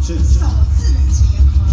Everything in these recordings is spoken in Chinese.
首次的结合。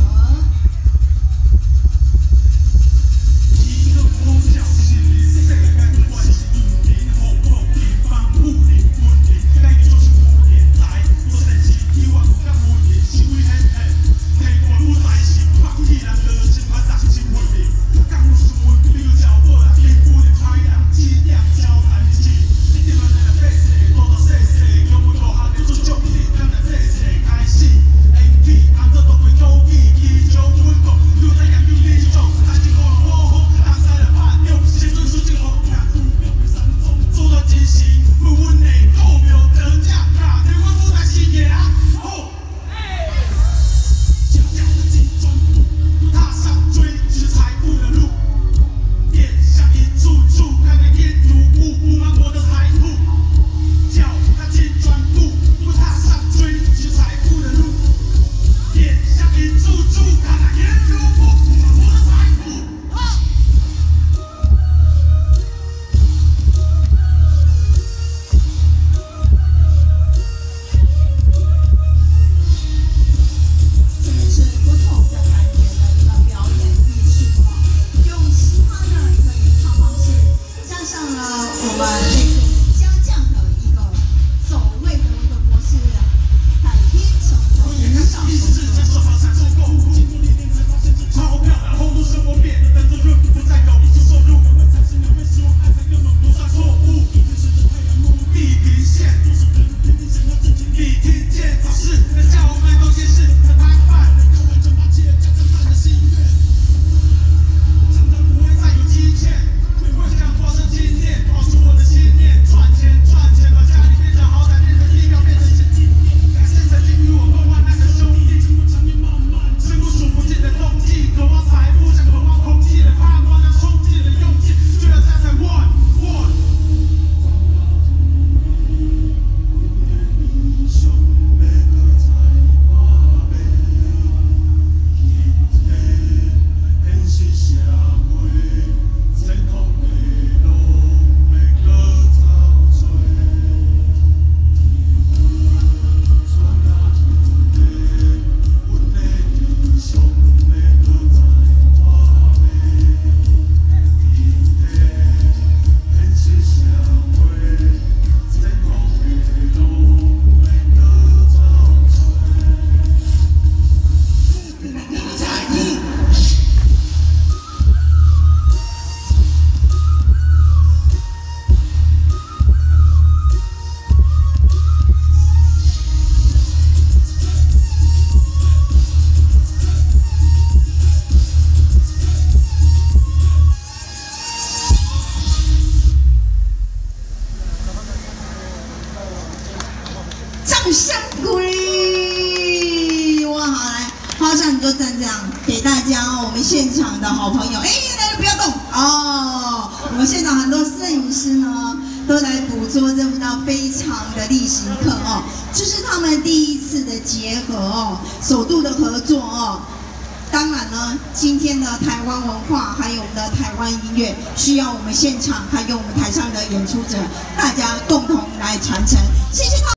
掌声鼓励！哇，好来，花上你就站这样，给大家我们现场的好朋友，哎，大家不要动哦。我们现场很多摄影师呢，都来捕捉这道非常的例行课哦，这是他们第一次的结合哦，首度的合作哦。当然呢，今天的台湾文化还有我们的台湾音乐，需要我们现场还有我们台上的演出者，大家共同来传承。谢谢他。